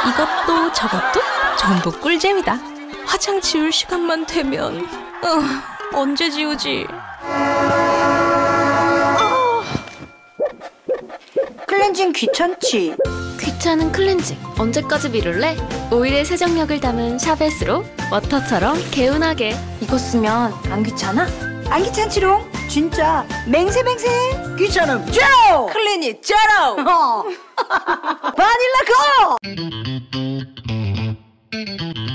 이것도 저것도 전부 꿀잼이다. 화장 지울 시간만 되면 언제 지우지? 클렌징 귀찮지? 귀찮은 클렌징 언제까지 미룰래? 오일의 세정력을 담은 샤베스로 워터처럼 개운하게. 이거 쓰면 안 귀찮아? 안 귀찮지롱? 진짜 맹세맹세 귀찮음 제로! 클리닉 제로! 바닐라 고!